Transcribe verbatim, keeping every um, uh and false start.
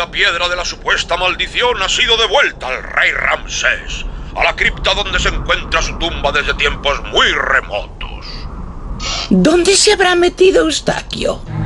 la piedra de la supuesta maldición ha sido devuelta al rey Ramsés, a la cripta donde se encuentra su tumba desde tiempos muy remotos. ¿Dónde se habrá metido Eustaquio?